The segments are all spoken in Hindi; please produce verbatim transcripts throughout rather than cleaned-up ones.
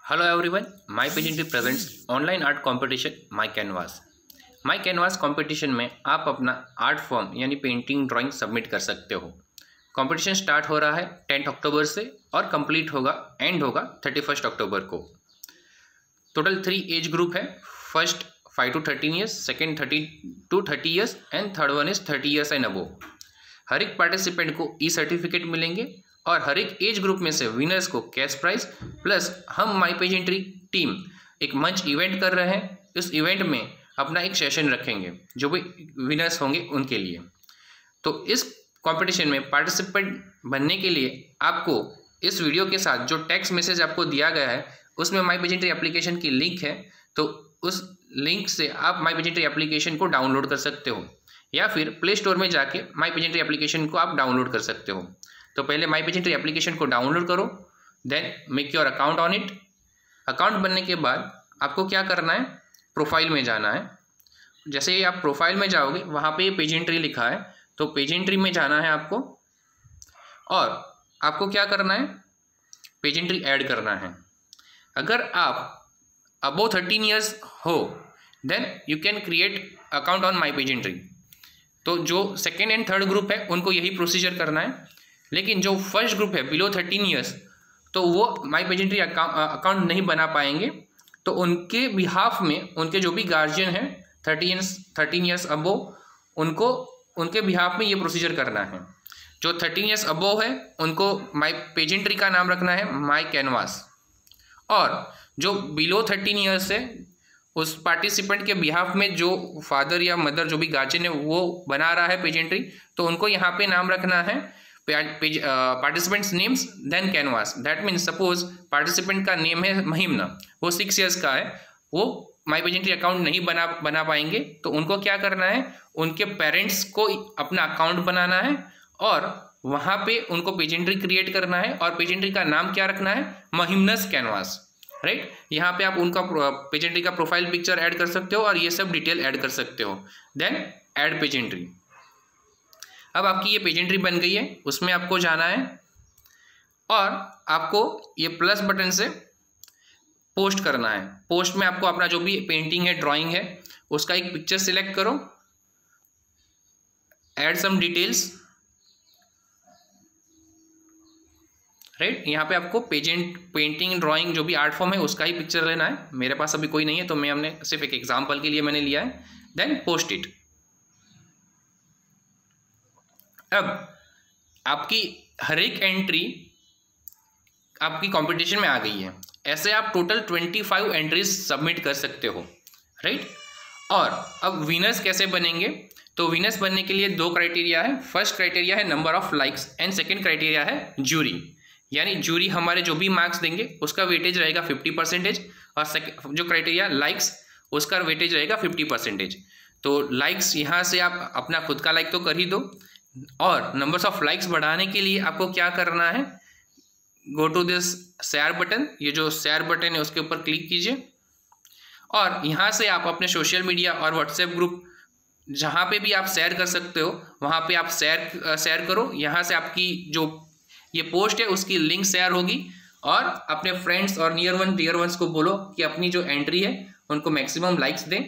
Hello everyone, my pageantry presents online art competition my canvas. My canvas competition में आप अपना आर्ट फॉर्म यानी पेंटिंग ड्राइंग सबमिट कर सकते हो। कंपटीशन स्टार्ट हो रहा है टेंथ अक्टूबर से और कंप्लीट होगा एंड होगा थर्टी फर्स्ट अक्टूबर को। टोटल थ्री एज ग्रुप है। First five to thirteen years, second thirty to thirty years and third one is thirty years and above. हर एक पार्टिसिपेंट को ई सर्टिफिकेट मिलेंगे और हर एक एज ग्रुप में से विनर्स को कैश प्राइज प्लस हम माई पेजेंट्री टीम एक मंच इवेंट कर रहे हैं। इस इवेंट में अपना एक सेशन रखेंगे जो भी विनर्स होंगे उनके लिए। तो इस कंपटीशन में पार्टिसिपेंट बनने के लिए आपको इस वीडियो के साथ जो टेक्स्ट मैसेज आपको दिया गया है उसमें माई पेजेंट्री एप्लीकेशन की लिंक है, तो उस लिंक से आप माई पेजेंट्री एप्लीकेशन को डाउनलोड कर सकते हो या फिर प्ले स्टोर में जाके माई पेजेंट्री एप्लीकेशन को आप डाउनलोड कर सकते हो। तो पहले माई पेजेंट्री एप्लीकेशन को डाउनलोड करो, then make your account on it. Account बनने के बाद आपको क्या करना है, प्रोफाइल में जाना है। जैसे ही आप प्रोफाइल में जाओगे वहाँ पे पेजेंट्री लिखा है, तो पेजेंट्री में जाना है आपको और आपको क्या करना है, पेजेंट्री ऐड करना है। अगर आप अबोव थर्टीन ईयर्स हो then you can create account on my pageantry. तो जो सेकेंड एंड थर्ड ग्रुप है उनको यही प्रोसीजर करना है, लेकिन जो फर्स्ट ग्रुप है बिलो थर्टीन ईयर्स तो वो माई पेजेंट्री अकाउंट नहीं बना पाएंगे। तो उनके बिहाफ में उनके जो भी गार्जियन हैं थर्टीन थर्टीन ईयर्स अबोव उनको उनके बिहाफ में ये प्रोसीजर करना है। जो थर्टीन ईयर्स अबोव है उनको माई पेजेंट्री का नाम रखना है माई कैनवास, और जो बिलो थर्टीन ईयर्स है उस पार्टिसिपेंट के बिहाफ में जो फादर या मदर जो भी गार्जियन है वो बना रहा है पेजेंट्री, तो उनको यहाँ पे नाम रखना है participants names then canvas. That means suppose participant का नेम है महिमना, वो सिक्स इयर्स का है, वो माई पेजेंट्री अकाउंट नहीं बना बना पाएंगे। तो उनको क्या करना है, उनके पेरेंट्स को अपना अकाउंट बनाना है और वहाँ पे उनको पेजेंट्री क्रिएट करना है और पेजेंट्री का नाम क्या रखना है, महिमनस कैनवास। राइट, यहाँ पे आप उनका पेजेंट्री का प्रोफाइल पिक्चर ऐड कर सकते हो और ये सब डिटेल ऐड कर सकते हो। Then add pageantry. अब आपकी ये पेजेंट्री बन गई है, उसमें आपको जाना है और आपको ये प्लस बटन से पोस्ट करना है। पोस्ट में आपको अपना जो भी पेंटिंग है, ड्राइंग है, उसका एक पिक्चर सिलेक्ट करो, ऐड सम डिटेल्स। राइट, यहाँ पे आपको पेजेंट पेंटिंग ड्राइंग जो भी आर्ट फॉर्म है उसका ही पिक्चर लेना है। मेरे पास अभी कोई नहीं है तो मैं हमने सिर्फ एक एग्जाम्पल के लिए मैंने लिया है। Then post it. अब आपकी हर एक एंट्री आपकी कंपटीशन में आ गई है। ऐसे आप total twenty five entries submit कर सकते हो। राइट, और अब विनर्स कैसे बनेंगे, तो विनर्स बनने के लिए दो क्राइटेरिया है। फर्स्ट क्राइटेरिया है number of likes and second criteria है जूरी। यानी जूरी हमारे जो भी मार्क्स देंगे उसका वेटेज रहेगा फिफ्टी परसेंटेज और जो क्राइटेरिया लाइक्स उसका वेटेज रहेगा फिफ्टी परसेंटेज। तो लाइक्स यहाँ से आप अपना खुद का लाइक तो कर ही दो, और नंबर्स ऑफ लाइक्स बढ़ाने के लिए आपको क्या करना है, go to this share button. ये जो शेयर बटन है उसके ऊपर क्लिक कीजिए और यहाँ से आप अपने सोशल मीडिया और व्हाट्सएप ग्रुप जहाँ पे भी आप शेयर कर सकते हो वहाँ पे आप शेयर शेयर करो। यहाँ से आपकी जो ये पोस्ट है उसकी लिंक शेयर होगी और अपने फ्रेंड्स और नियर वन डियर वंस को बोलो कि अपनी जो एंट्री है उनको मैक्सिमम लाइक्स दें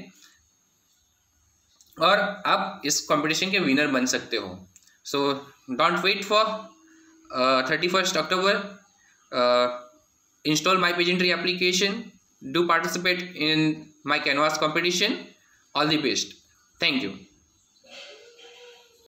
और आप इस कंपटीशन के विनर बन सकते हो। So don't wait for uh, thirty-first October. Uh, install my pageantry application. Do participate in my canvas competition. All the best. Thank you.